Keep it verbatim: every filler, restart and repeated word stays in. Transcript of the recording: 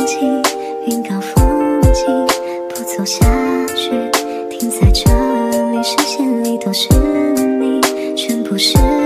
弃，云高风轻，不走下去，停在这里，视线里都是你，全部是